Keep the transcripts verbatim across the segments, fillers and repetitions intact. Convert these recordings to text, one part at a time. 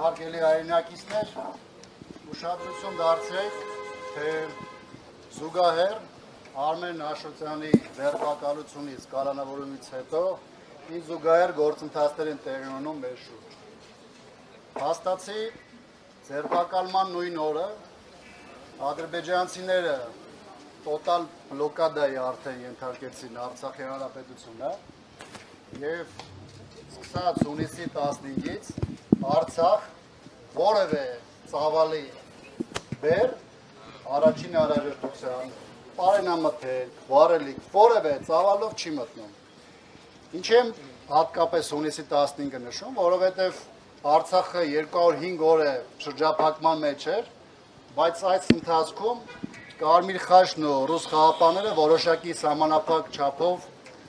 Հարգելի հայրենակիցներ, ուշադրություն դարձրեք, թե զուգահեռ Արմեն Աշոտյանի ձերբակալությունից կալանավորումից հետո ի զուգահեռ գործընթացներ են տեղի ունենում մեր շուրջ։ Հաստացի ձերբակալման նույն օրը ադրբեջանցիները տոտալ բլոկադայի արդեն ենթարկեցին Արցախի հանրապետությունը եւ սկսած հունիսի տասնհինգից Արցախ որևէ ծավալի բեր առաջին հարաբերության պարենամթերք, վարելիք, որևէ ծավալով չի մտնում։ Ինչ եմ հատկապես հունիսի տասնհինգը նշում, որովհետև Արցախը երկու հարյուր հինգ օր է շրջափակման մեջ էր, բայց այս ընթացքում Կարմիր խաչն ու ռուս խաղապանները որոշակի սահմանափակ չափով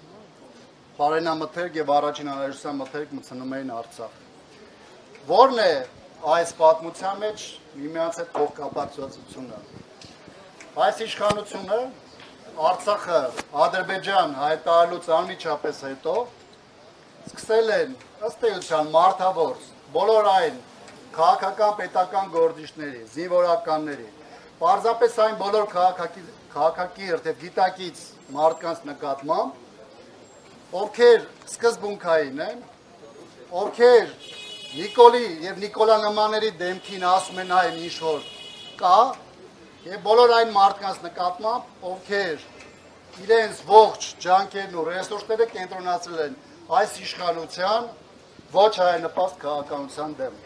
պարենամթերք եւ առաջին հանրայնության մթերք մտցնում էին Արցախ։ Որն է այս պատմության մեջ միմյանց հետ փոխկապակցությունը։ Այս իշխանությունը Արցախը Ադրբեջան հայտարարելուց անմիջապես հետո սկսել են ըստ էության մարդավոր բոլոր այն քաղաքական պետական գործիչների, զինվորականների, պարզապես այն բոլոր քաղաքակիրթ եւ գիտակից մարդկանց նկատմամբ, ովքեր սկզբունքային են, ովքեր Նիկոլի եւ Նիկոլա նմանների դեմքին ասում են այն ինչ որ կա, եւ բոլոր այն մարդկանց նկատմամբ, ովքեր իրենց ողջ ջանքերն ու ռեսուրսները կենտրոնացրել են այս իշխանության ոչ հայանպաստ քաղաքականության դեմ։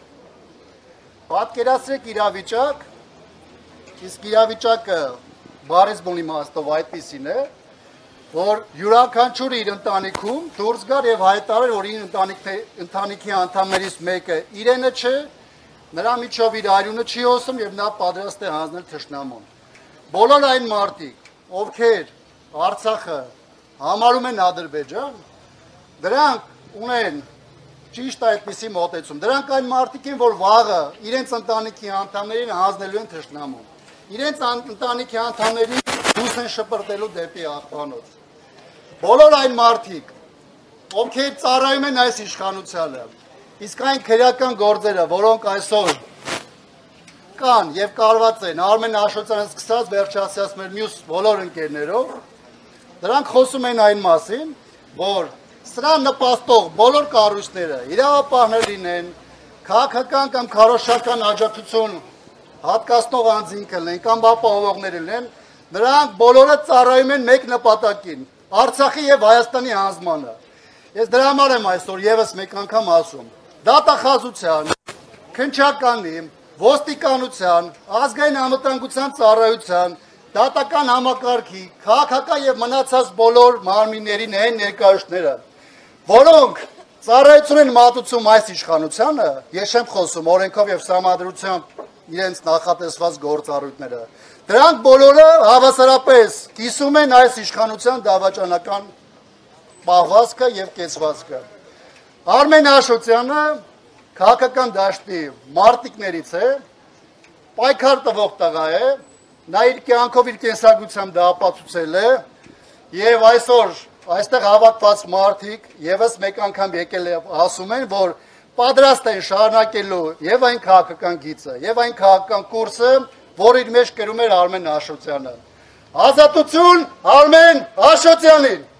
Պատկերացրեք իրավիճակ, իսկ իրավիճակը բառից բուն իմաստով այդպիսին է, որ յուրաքանչյուրը իր ընտանիքում դուրս գար եւ հայտարար, որ իր ընտանիքի անդամներից մեկը իրենը չէ, նրա միջով իր արյունը չի հոսում եւ նա պատրաստ է հանձնել թշնամուն։ Բոլոր այն մարդիկ, ովքեր Արցախը համարում են Ադրբեջան, դրանք ունեն ճիշտ այդպիսի մոտեցում։ Դրանք այն մարդիկ են, որ վաղը իրենց ընտանիքի անդամներին հանձնելու են թշնամուն։ Իրենց ընտանիքի անդամներին դուրս են շպրտելու դեպի աղբանոց։ Բոլոր այն մարդիկ, ովքեր ծառայում են այս իշխանությանը, իսկ այն քրեական գործերը, որոնք այսօր կան եւ կարված են Արմեն Աշոտյանը սկսած վերջացած մեր մյուս բոլոր ընկերներով, դրանք խոսում են այն մասին, որ սրան նպաստող բոլոր կառույցները իրավապահներ լինեն, քաղաքական կամ քարոզչական աջակցություն հատկացնող անձինք լինեն կամ ապահովողներ լինեն, նրանք բոլորը ծառայում են մեկ նպատակին՝ Արցախի եւ Հայաստանի հանձնմանը։ Ես դրա համար եմ այսօր եւս մեկ անգամ ասում. դատախազության, քննչականի, ոստիկանության, ազգային անվտանգության ծառայության, դատական համակարգի, քաղաքական եւ մնացած բոլոր մարմիններին են ներկայացները, որոնք ծառայություն են մատուցում այս իշխանությանը, ես չեմ խոսում օրենքով եւ սահմանադրությամբ իրենց նախատեսված գործառույթները։ Դրանք բոլորը հավասարապես կիսում են այս իշխանության դավաճանական պահվածքը եւ կեցվածքը։ Արմեն Աշոտյանը քաղաքական դաշտի մարտիկներից է, պայքար տվող տղա է, նա իր կյանքով իր կենսագրությամբ դա ապացուցել է եւ այսօր այստեղ հավաքված մարդիկ եւս մեկ անգամ եկել եւ ասում են, որ պատրաստ են շարունակելու եւ այն քաղաքական գիծը, եւ այն քաղաքական կուրսը, որ իր մեջ կրում էր Արմեն Աշոտյանը։ Ազատություն Արմեն Աշոտյանին։